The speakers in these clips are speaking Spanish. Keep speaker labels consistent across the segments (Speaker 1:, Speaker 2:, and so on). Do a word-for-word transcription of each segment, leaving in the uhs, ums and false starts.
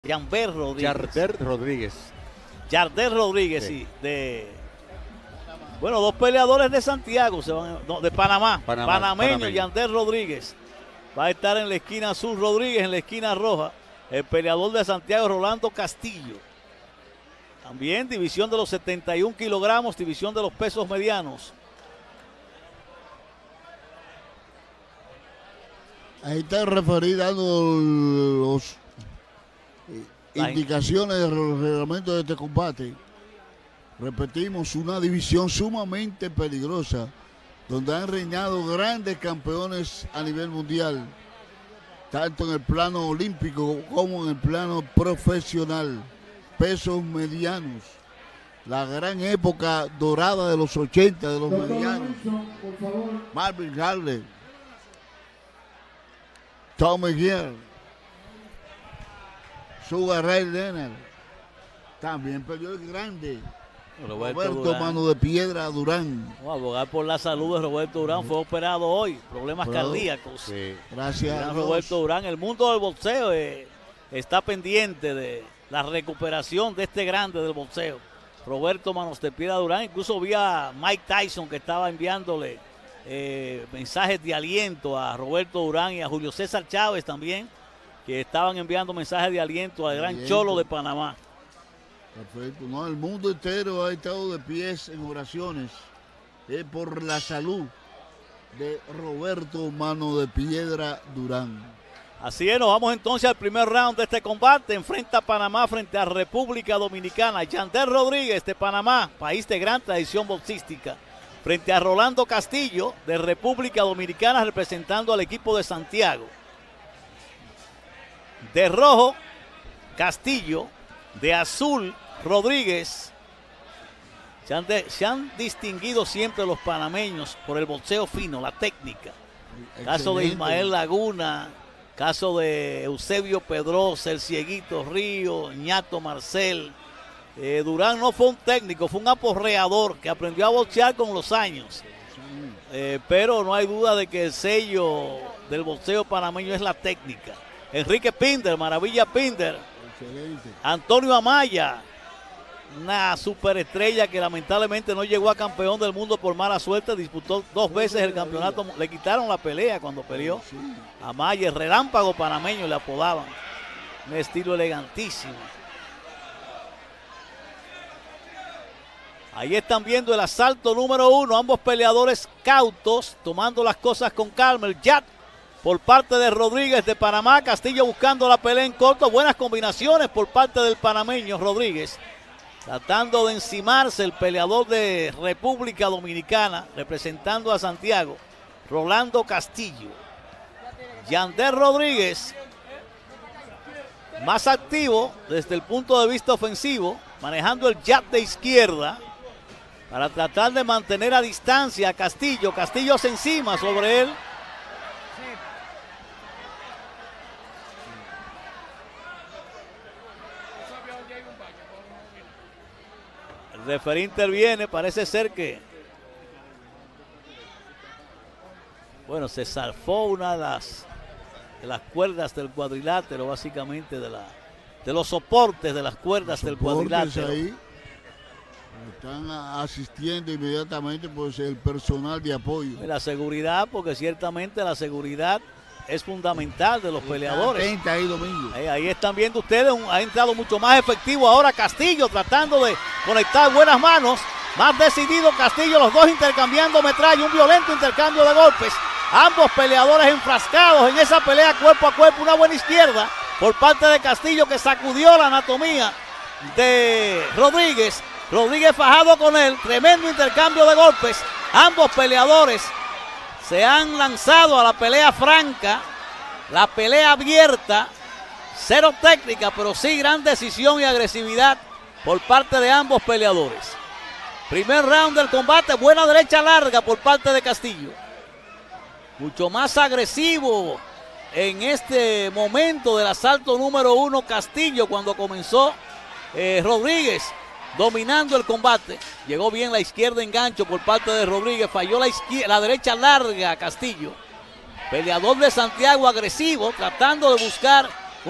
Speaker 1: Yamber Rodríguez.
Speaker 2: Yarder Rodríguez.
Speaker 1: Yarder Rodríguez, sí. sí de, bueno, dos peleadores de Santiago, se van, no, de Panamá.
Speaker 2: Panamá
Speaker 1: Panameño,
Speaker 2: panameño.
Speaker 1: Yarder Rodríguez. Va a estar en la esquina azul Rodríguez, en la esquina roja. El peleador de Santiago, Rolando Castillo. También división de los setenta y un kilogramos, división de los pesos medianos.
Speaker 3: Ahí está el referí dando los indicaciones del reglamento de este combate. Repetimos, una división sumamente peligrosa, donde han reinado grandes campeones a nivel mundial, tanto en el plano olímpico como en el plano profesional. Pesos medianos, la gran época dorada de los ochenta de los medianos. Marvin Hagler, Tommy Gill, Sugar Ray Leonard, también peleó el grande
Speaker 1: Roberto,
Speaker 3: Roberto
Speaker 1: Durán.
Speaker 3: Mano de Piedra Durán.
Speaker 1: Vamos a abogar por la salud de Roberto Durán. Fue operado hoy, problemas
Speaker 3: Pero,
Speaker 1: cardíacos.
Speaker 2: Sí.
Speaker 3: Gracias a Dios.
Speaker 1: Roberto Durán. El mundo del boxeo eh, está pendiente de la recuperación de este grande del boxeo, Roberto Manos de Piedra Durán. Incluso vi a Mike Tyson, que estaba enviándole eh, mensajes de aliento a Roberto Durán, y a Julio César Chávez también, que estaban enviando mensajes de aliento al gran
Speaker 3: Aliento.
Speaker 1: Cholo de Panamá.
Speaker 3: Perfecto, no, el mundo entero ha estado de pies en oraciones eh, por la salud de Roberto Mano de Piedra Durán.
Speaker 1: Así es, nos vamos entonces al primer round de este combate. Enfrenta a Panamá frente a República Dominicana. Yarder Rodríguez de Panamá, país de gran tradición boxística, frente a Rolando Castillo de República Dominicana, representando al equipo de Santiago. De rojo, Castillo. De azul, Rodríguez. Se han, de, se han distinguido siempre los panameños por el boxeo fino, la técnica.
Speaker 3: Excelente.
Speaker 1: Caso de Ismael Laguna, caso de Eusebio Pedrosa, el Cieguito Río, Ñato Marcel. Eh, Durán no fue un técnico, fue un aporreador que aprendió a boxear con los años. Eh, pero no hay duda de que el sello del boxeo panameño es la técnica. Enrique Pinder, Maravilla Pinder.
Speaker 3: Excelente.
Speaker 1: Antonio Amaya, una superestrella que lamentablemente no llegó a campeón del mundo por mala suerte, disputó dos veces el campeonato, le quitaron la pelea cuando peleó. Amaya, el relámpago panameño le apodaban, un estilo elegantísimo. Ahí están viendo el asalto número uno, ambos peleadores cautos, tomando las cosas con calma. El jab por parte de Rodríguez de Panamá, Castillo buscando la pelea en corto, buenas combinaciones por parte del panameño Rodríguez, tratando de encimarse el peleador de República Dominicana, representando a Santiago, Rolando Castillo. Yarder Rodríguez, más activo desde el punto de vista ofensivo, manejando el jab de izquierda, para tratar de mantener a distancia a Castillo. Castillo se encima sobre él. El referí interviene, parece ser que, bueno, se zafó una de las, de las cuerdas del cuadrilátero, básicamente de, la, de los soportes de las cuerdas del cuadrilátero.
Speaker 3: Ahí están asistiendo inmediatamente pues el personal de apoyo.
Speaker 1: La seguridad, porque ciertamente la seguridad es fundamental de los peleadores.
Speaker 3: Atenta ahí, Domingo.
Speaker 1: Ahí, ahí están viendo ustedes, un, ha entrado mucho más efectivo ahora Castillo, tratando de conectar buenas manos, más decidido Castillo, los dos intercambiando metralla, un violento intercambio de golpes, ambos peleadores enfrascados en esa pelea cuerpo a cuerpo. Una buena izquierda por parte de Castillo, que sacudió la anatomía de Rodríguez. Rodríguez fajado con él, tremendo intercambio de golpes, ambos peleadores se han lanzado a la pelea franca, la pelea abierta, cero técnica, pero sí gran decisión y agresividad por parte de ambos peleadores. Primer round del combate, buena derecha larga por parte de Castillo. Mucho más agresivo en este momento del asalto número uno Castillo, cuando comenzó eh, Rodríguez dominando el combate. Llegó bien la izquierda en gancho por parte de Rodríguez, falló la, izquierda, la derecha larga Castillo. Peleador de Santiago agresivo, tratando de buscar un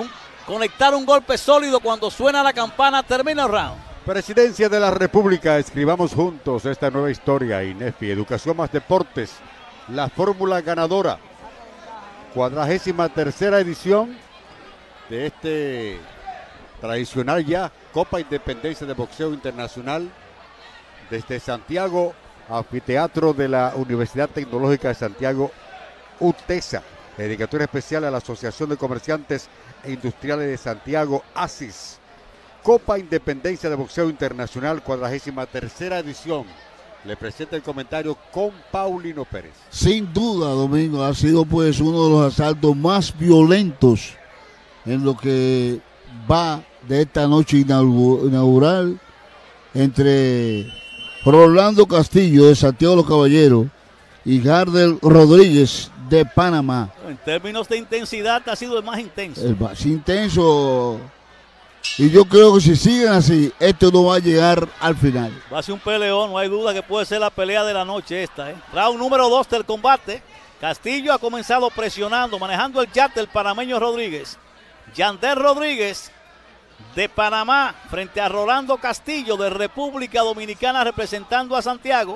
Speaker 1: conectar un golpe sólido cuando suena la campana, termina el round.
Speaker 2: Presidencia de la República, escribamos juntos esta nueva historia. INEFI, Educación más Deportes, la fórmula ganadora. Cuadragésima tercera edición de este tradicional ya Copa Independencia de Boxeo Internacional desde Santiago, anfiteatro de la Universidad Tecnológica de Santiago, UTESA. Dedicatoria especial a la Asociación de Comerciantes e Industriales de Santiago, ASIS. Copa Independencia de Boxeo Internacional, cuadragésima tercera edición. Le presenta el comentario con Paulino Pérez.
Speaker 3: Sin duda, Domingo, ha sido pues uno de los asaltos más violentos en lo que va de esta noche inaugural entre Rolando Castillo de Santiago de los Caballeros y Jardel Rodríguez de Panamá.
Speaker 1: En términos de intensidad ha sido el más intenso.
Speaker 3: El más intenso. Y yo creo que si siguen así, esto no va a llegar al final.
Speaker 1: Va a ser un peleón, no hay duda que puede ser la pelea de la noche esta. ¿eh? Round número dos del combate. Castillo ha comenzado presionando, manejando el jab del panameño Rodríguez. Yander Rodríguez de Panamá frente a Rolando Castillo de República Dominicana representando a Santiago.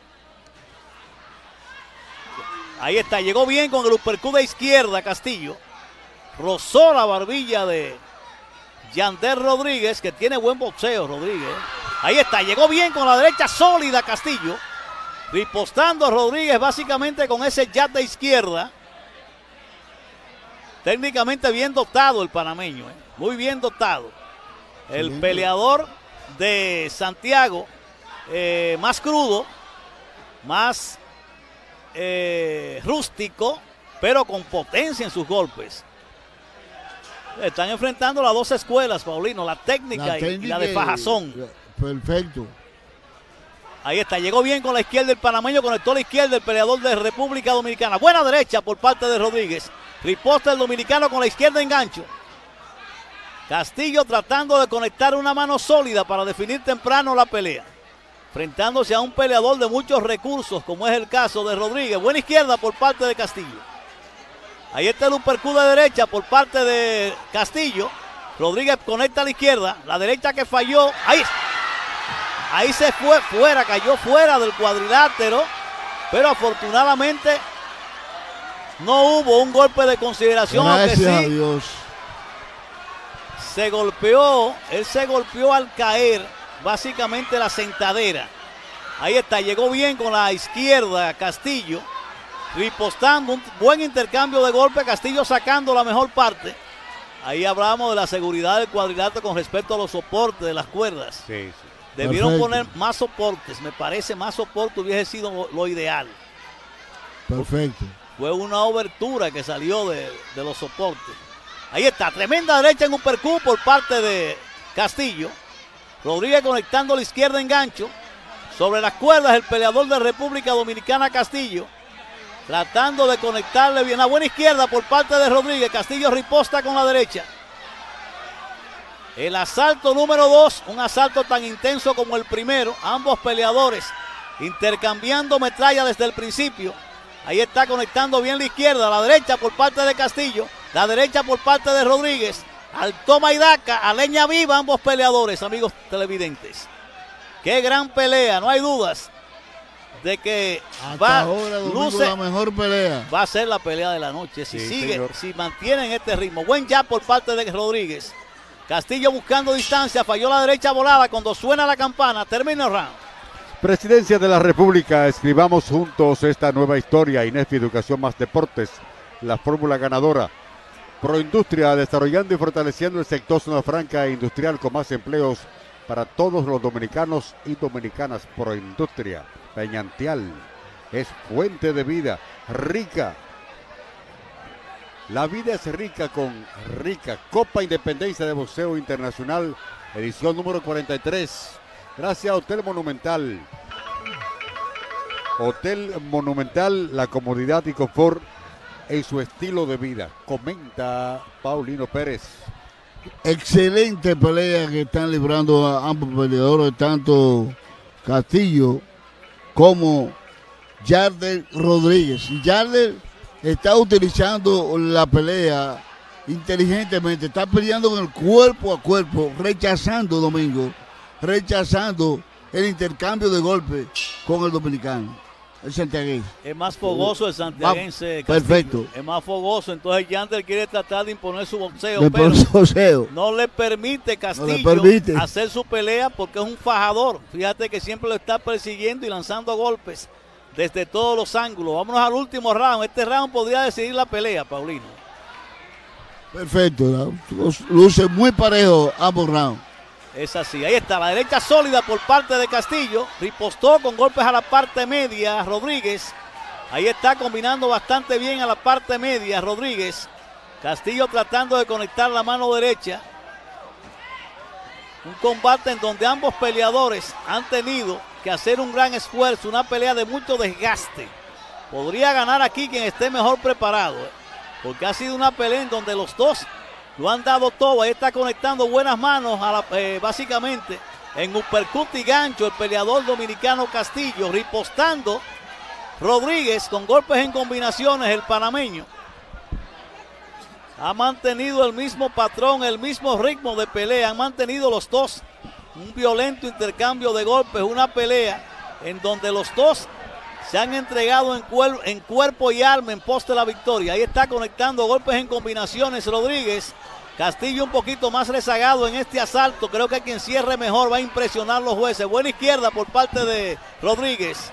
Speaker 1: Ahí está, llegó bien con el uppercut de izquierda Castillo. Rozó la barbilla de Yander Rodríguez, que tiene buen boxeo Rodríguez. Ahí está, llegó bien con la derecha sólida Castillo. Ripostando a Rodríguez básicamente con ese jab de izquierda. Técnicamente bien dotado el panameño, ¿eh? Muy bien dotado. El sí, peleador de Santiago, eh, más crudo, más eh, rústico, pero con potencia en sus golpes. Están enfrentando las dos escuelas, Paulino, la técnica, la técnica y, y la de Fajazón.
Speaker 3: Perfecto.
Speaker 1: Ahí está, llegó bien con la izquierda el panameño, conectó la izquierda el peleador de República Dominicana. Buena derecha por parte de Rodríguez. Riposta el dominicano con la izquierda en gancho. Castillo tratando de conectar una mano sólida para definir temprano la pelea. Enfrentándose a un peleador de muchos recursos, como es el caso de Rodríguez. Buena izquierda por parte de Castillo. Ahí está el uppercut de derecha por parte de Castillo. Rodríguez conecta a la izquierda. La derecha que falló. Ahí, ahí se fue fuera, cayó fuera del cuadrilátero. Pero afortunadamente no hubo un golpe de consideración.
Speaker 3: Gracias
Speaker 1: aunque sí,
Speaker 3: a Dios.
Speaker 1: Se golpeó, él se golpeó al caer, básicamente la sentadera. Ahí está, llegó bien con la izquierda Castillo, ripostando un buen intercambio de golpes, Castillo sacando la mejor parte. Ahí hablamos de la seguridad del cuadrilátero con respecto a los soportes de las cuerdas.
Speaker 2: Sí, sí.
Speaker 1: Debieron
Speaker 3: Perfecto.
Speaker 1: poner más soportes, me parece más soporte hubiese sido lo, lo ideal.
Speaker 3: Perfecto.
Speaker 1: Fue una obertura que salió de, de los soportes. Ahí está, tremenda derecha en un uppercut por parte de Castillo. Rodríguez conectando la izquierda en gancho. Sobre las cuerdas el peleador de República Dominicana Castillo. Tratando de conectarle bien. La buena izquierda por parte de Rodríguez. Castillo riposta con la derecha. El asalto número dos. Un asalto tan intenso como el primero. Ambos peleadores intercambiando metralla desde el principio. Ahí está conectando bien la izquierda, la derecha por parte de Castillo, la derecha por parte de Rodríguez. Al toma y daca, a leña viva ambos peleadores, amigos televidentes. Qué gran pelea, no hay dudas de que
Speaker 3: Hasta
Speaker 1: va,
Speaker 3: ahora, Domingo,
Speaker 1: luce,
Speaker 3: la mejor pelea.
Speaker 1: va a ser la pelea de la noche. Si
Speaker 2: Sí,
Speaker 1: sigue,
Speaker 2: señor.
Speaker 1: si mantienen este ritmo. Buen jab por parte de Rodríguez. Castillo buscando distancia, falló la derecha volada cuando suena la campana. Termina el round.
Speaker 2: Presidencia de la República, escribamos juntos esta nueva historia. INEFI, Educación más Deportes, la fórmula ganadora. Proindustria, desarrollando y fortaleciendo el sector zona franca e industrial con más empleos para todos los dominicanos y dominicanas. Proindustria, Peñantial, es fuente de vida, rica. La vida es rica con Rica. Copa Independencia de Boxeo Internacional, edición número cuarenta y tres. Gracias a Hotel Monumental. Hotel Monumental, la comodidad y confort en su estilo de vida. Comenta Paulino Pérez.
Speaker 3: Excelente pelea que están librando a ambos peleadores, tanto Castillo como Yardel Rodríguez. Yardel está utilizando la pelea inteligentemente, está peleando con el cuerpo a cuerpo, rechazando, Domingo, rechazando el intercambio de golpes con el dominicano, el santiaguense.
Speaker 1: Es más fogoso el santiaguense.
Speaker 3: Va, perfecto.
Speaker 1: Es más fogoso, entonces Yander quiere tratar de imponer su boxeo,
Speaker 3: de
Speaker 1: pero
Speaker 3: boxeo.
Speaker 1: no le permite Castillo
Speaker 3: no le permite.
Speaker 1: hacer su pelea porque es un fajador. Fíjate que siempre lo está persiguiendo y lanzando golpes desde todos los ángulos. Vámonos al último round. Este round podría decidir la pelea, Paulino.
Speaker 3: Perfecto, ¿no? Luce muy parejo ambos rounds.
Speaker 1: Es así, ahí está la derecha sólida por parte de Castillo, ripostó con golpes a la parte media Rodríguez, ahí está combinando bastante bien a la parte media Rodríguez, Castillo tratando de conectar la mano derecha, un combate en donde ambos peleadores han tenido que hacer un gran esfuerzo, una pelea de mucho desgaste, podría ganar aquí quien esté mejor preparado, ¿eh? Porque ha sido una pelea en donde los dos lo han dado todo. Ahí está conectando buenas manos a la, eh, básicamente en uppercut y gancho el peleador dominicano Castillo, ripostando Rodríguez con golpes en combinaciones el panameño. Ha mantenido el mismo patrón, el mismo ritmo de pelea, han mantenido los dos un violento intercambio de golpes, una pelea en donde los dos se han entregado en, cuer en cuerpo y alma en pos de la victoria. Ahí está conectando golpes en combinaciones Rodríguez. Castillo un poquito más rezagado en este asalto. Creo que quien cierre mejor va a impresionar a los jueces. Buena izquierda por parte de Rodríguez.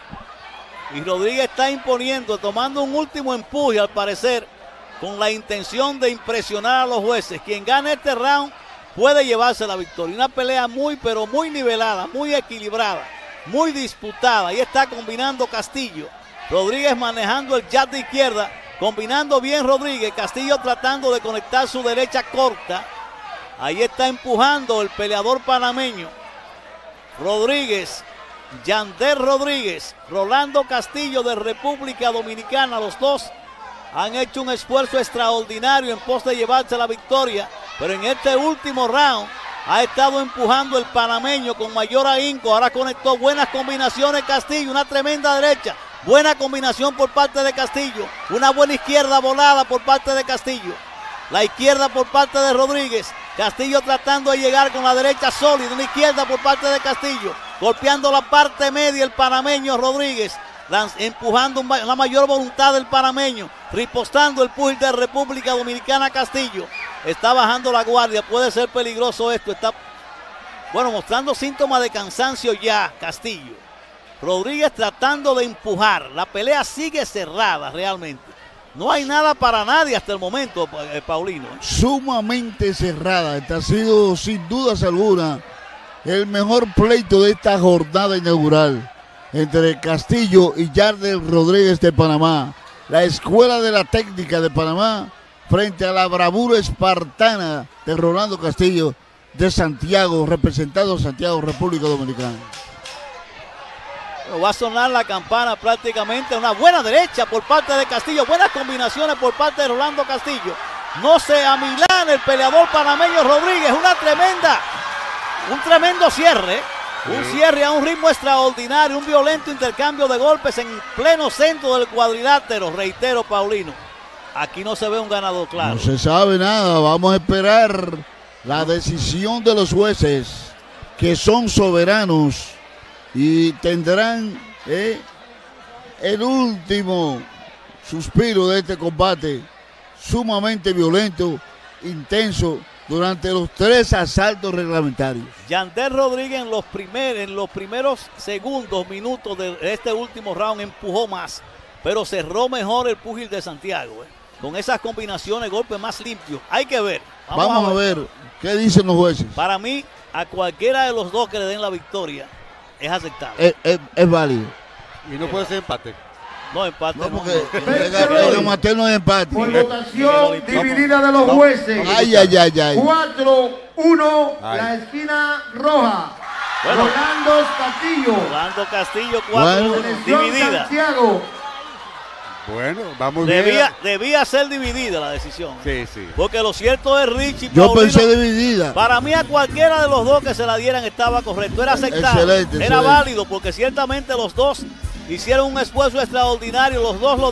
Speaker 1: Y Rodríguez está imponiendo, tomando un último empuje al parecer, con la intención de impresionar a los jueces. Quien gane este round puede llevarse la victoria. Una pelea muy pero muy nivelada, muy equilibrada, muy disputada. Ahí está combinando Castillo. Rodríguez manejando el jab de izquierda, combinando bien Rodríguez. Castillo tratando de conectar su derecha corta. Ahí está empujando el peleador panameño. Rodríguez, Yander Rodríguez, Rolando Castillo de República Dominicana. Los dos han hecho un esfuerzo extraordinario en pos de llevarse la victoria. Pero en este último round ha estado empujando el panameño con mayor ahínco. Ahora conectó buenas combinaciones Castillo, una tremenda derecha. Buena combinación por parte de Castillo. Una buena izquierda volada por parte de Castillo. La izquierda por parte de Rodríguez. Castillo tratando de llegar con la derecha sólida. Una izquierda por parte de Castillo. Golpeando la parte media el panameño Rodríguez. Empujando la mayor voluntad del panameño. Ripostando el pugil de República Dominicana Castillo. Está bajando la guardia, puede ser peligroso esto. Está, bueno, mostrando síntomas de cansancio ya Castillo. Rodríguez tratando de empujar. La pelea sigue cerrada realmente. No hay nada para nadie hasta el momento, eh, Paulino.
Speaker 3: Sumamente cerrada. Este ha sido sin dudas alguna el mejor pleito de esta jornada inaugural entre Castillo y Yander Rodríguez de Panamá. La Escuela de la Técnica de Panamá frente a la bravura espartana de Rolando Castillo de Santiago, representando a Santiago, República Dominicana.
Speaker 1: Pero va a sonar la campana prácticamente. Una buena derecha por parte de Castillo. Buenas combinaciones por parte de Rolando Castillo. No se amilana el peleador panameño Rodríguez. Una tremenda, un tremendo cierre. Un cierre a un ritmo extraordinario. Un violento intercambio de golpes en pleno centro del cuadrilátero. Reitero, Paulino. Aquí no se ve un ganador claro.
Speaker 3: No se sabe nada. Vamos a esperar la decisión de los jueces, que son soberanos y tendrán eh, el último suspiro de este combate sumamente violento, intenso, durante los tres asaltos reglamentarios.
Speaker 1: Yander Rodríguez en los, primer, en los primeros segundos, minutos de este último round empujó más, pero cerró mejor el púgil de Santiago. Eh. Con esas combinaciones, golpes más limpios. Hay que ver.
Speaker 3: Vamos, Vamos a, ver. a ver qué dicen los jueces.
Speaker 1: Para mí, a cualquiera de los dos que le den la victoria es aceptable.
Speaker 3: Es, es, es válido.
Speaker 2: Y no puede ser empate.
Speaker 1: No, empate no.
Speaker 3: no porque el empate no es empate.
Speaker 4: Por votación dividida de los jueces.
Speaker 3: Ay, ay, ay, ay.
Speaker 4: cuatro uno, la esquina roja.
Speaker 1: Bueno,
Speaker 4: Rolando Castillo.
Speaker 1: Rolando Castillo, cuatro uno,
Speaker 4: bueno.
Speaker 1: dividida.
Speaker 4: Santiago.
Speaker 2: Bueno, vamos
Speaker 1: debía,
Speaker 2: bien.
Speaker 1: Debía ser dividida la decisión.
Speaker 2: Sí, sí.
Speaker 1: Porque lo cierto es Richie.
Speaker 3: Yo
Speaker 1: Paulino,
Speaker 3: pensé dividida.
Speaker 1: Para mí a cualquiera de los dos que se la dieran estaba correcto. Era aceptable.
Speaker 3: Excelente,
Speaker 1: Era
Speaker 3: excelente.
Speaker 1: válido porque ciertamente los dos hicieron un esfuerzo extraordinario. Los dos lo